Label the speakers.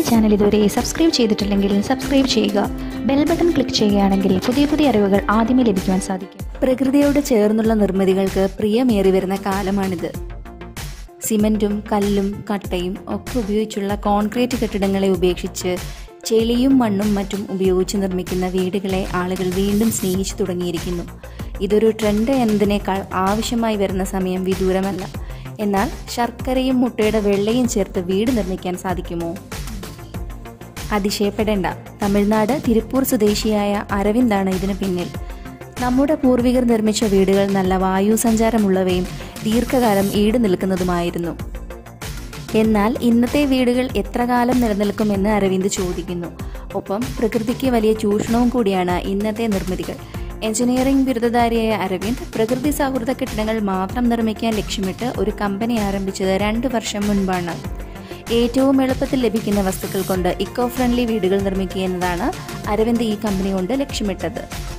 Speaker 1: Channel ഇതുവരെ subscribe ചെയ്തിട്ടില്ലെങ്കിൽ subscribe ചെയ്യുക. ബെൽ ബട്ടൺ ക്ലിക്ക് ചെയ്യുകയാണെങ്കിൽ പുതിയ അറിവുകൾ ആദ്യമേ ലഭിക്കുവാൻ സാധിക്കും.
Speaker 2: പ്രകൃതിയോട് ചേർന്നുള്ള നിർമ്മിതികൾക്ക് പ്രിയമേറി വരുന്ന കാലമാണിത്. സിമൻറ്റും കല്ലും കട്ടയും ഒക്കെ ഉപയോഗിച്ചുള്ള കോൺക്രീറ്റ് കെട്ടിടങ്ങളെ ഉപേക്ഷിച്ച് ചെളിയും മണ്ണും മറ്റും ഉപയോഗിച്ച് നിർമ്മിക്കുന്ന വീടുകളെ ആളുകൾ വീണ്ടും സ്നേഹിച്ചു തുടങ്ങിയിരിക്കുന്നു. ഇതൊരു ട്രെൻഡ് എന്നതിനേക്കാൾ ആവശ്യമായി വരുന്ന സമയം വിദൂരമല്ല. എന്നാൽ ശർക്കരയും മുട്ടയുടെ വെള്ളയും ചേർത്ത് വീട് നിർമ്മിക്കാൻ സാധിക്കുമോ? അതിശയപ്പെടേണ്ട. തമിഴ്നാട് തിരുപ്പൂർ സ്വദേശിയായ അരവിന്ദാണ് ഇതിനു പിന്നിൽ. നമ്മുടെ പൂർവികർ നിർമ്മിച്ച വീടുകൾ നല്ല വായു സഞ്ചാരമുള്ളവയും ദീർഘകാലം ഈട് നിൽക്കുന്നതുമായിരുന്നു. എന്നാൽ ഇന്നത്തെ വീടുകൾ എത്ര കാലം നിലനിൽക്കുമെന്ന് അരവിന്ദ് ചോദിക്കുന്നു. ഒപ്പം പ്രകൃതിക്ക് വലിയ ചൂഷണവും കൂടിയാണ് ഇന്നത്തെ നിർമ്മിതികൾ. എഞ്ചിനീയറിംഗ് ബിരുദധാരിയായ അരവിന്ദ് പ്രകൃതി സൗഹൃദ കെട്ടിടങ്ങൾ മാത്രം നിർമ്മിക്കാൻ ലക്ഷ്യമിട്ട് ഒരു കമ്പനി ആരംഭിച്ചത് 2 വർഷം മുൻപാണ്. ഏറ്റവും എളുപ്പത്തിൽ ലഭിക്കുന്ന വസ്തുക്കൾ കൊണ്ട് ഇക്കോ ഫ്രണ്ട്ലി വീടുകൾ നിർമ്മിക്കുക എന്നതാണ് അരവിന്ദ് ഈ കമ്പനി കൊണ്ട് ലക്ഷ്യമിട്ടത്.